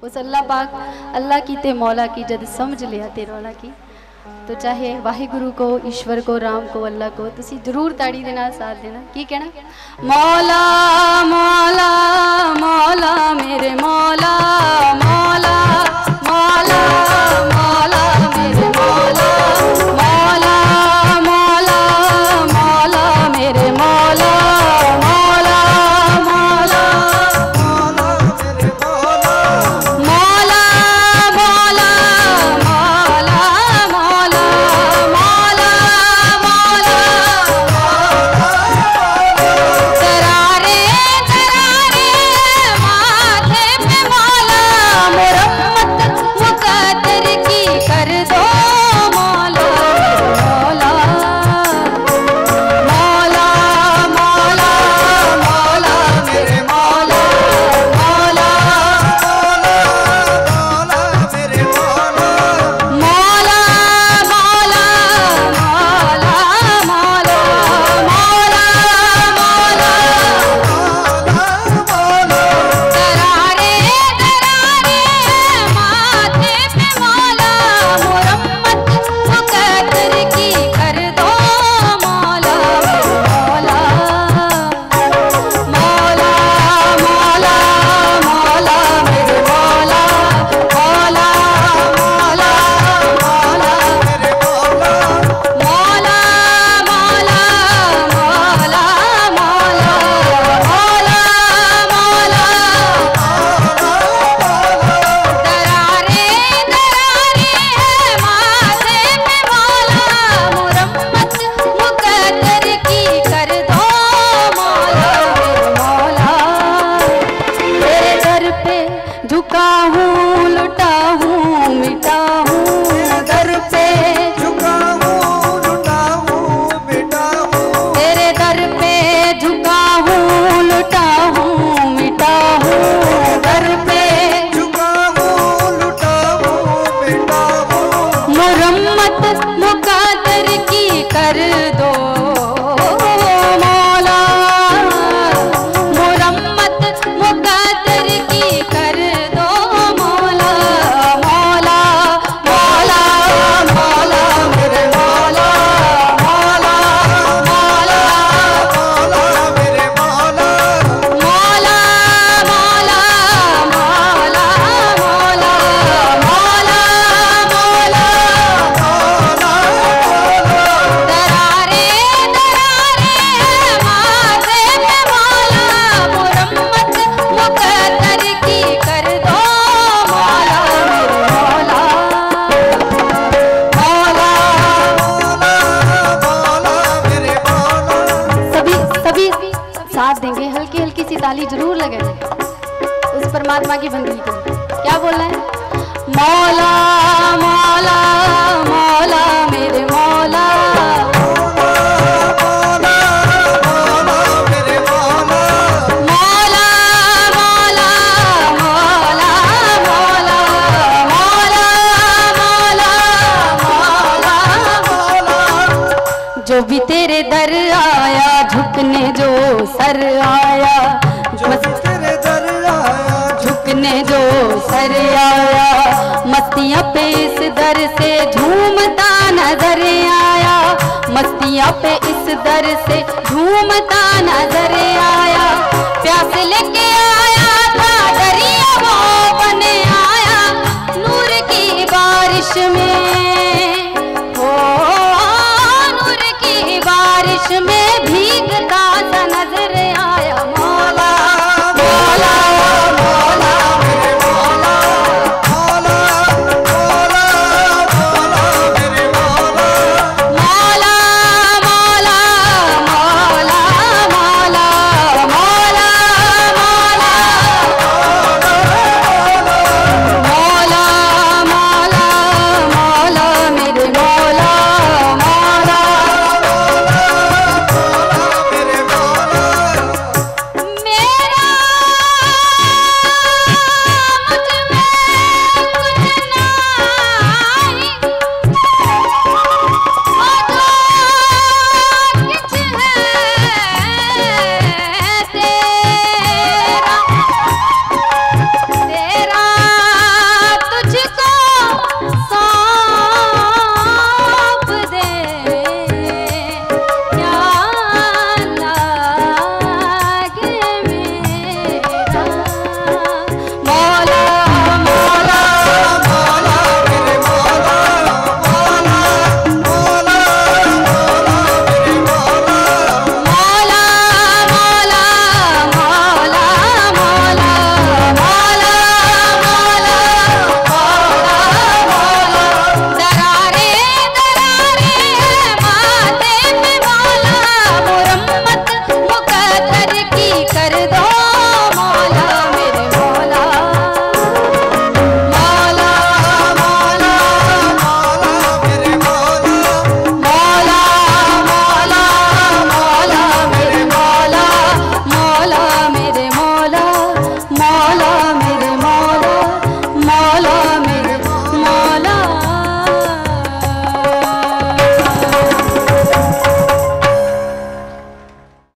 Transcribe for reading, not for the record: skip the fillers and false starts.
उस अल्लाह पाक अल्लाह की ते मौला की जद समझ लिया ते रौला की तो चाहे वाहिगुरु को, ईश्वर को, राम को, अल्लाह को तुसी जरूर ताड़ी देना, साथ देना। की कहना मौला मौला मौला मेरे मौला मौला मौला मौला मेरे मौला मौला मौला मौला मेरे मौला मौला मौला मौला मेरे मौला मौला मौला मौला मौला मौला मौला दरारे दरारे माथे पे मौला मुरम्मत मुकद्दर की कर दो मौला मौला मौला मौला मौला मेरे मौला मौला मौला मेरे मौला मौला मौला मौला मौला मौला मौला दरारे दरारे माथे पे मौला मुरम्मत मुकद्दर की कर दो मौला मौला मौला मौला मौला मेरे मौला मौला मौला मौला मेरे मौला मौला मौला मौला मौला मौला दरारे दरारे माथे पे मौला मुरम्मत मुकद्दर की कर दो मौला मेरे मौला तेरे दर पे झुका हूँ लुटा हूँ मिटा हूँ दर पे झुका हूँ लुटा हूँ मिटा हूँ तेरे दर पे झुका हूँ लुटा हूँ मिटा हूँ दर पे झुका हूँ लुटा हूँ मिटा हूँ मुरम्मत मुकद्दर की कर दो मौला मुरम्मत मुकद्दर की कर दो मौला मौला मौला मौला मेरे मौला मौला मौला मौला मेरे मौला मौला मौला मौला मौला मौला मौला दरारे दरारे माथे पे मौला मुरम्मत मुकद्दर की कर दो मौला मेरे मौला मौला मौला मेरे मौला। सभी सभी साथ देंगे, हल्की हल्की सी ताली जरूर लगे उस परमात्मा की बंदगी को। क्या बोलना है मौला मौला मौला मेरे मौला मौला मौला मेरे मौला मौला मौला मौला मौला मौला मौला मौला मौला जो भी तेरे दर आया झुकने जो सर आया तेरे दर आया झुकने जो सर आया मस्तियाँ पे इस दर से झूमता नजर आया मस्तियाँ पे इस दर से झूमता नजर आया प्यास लेके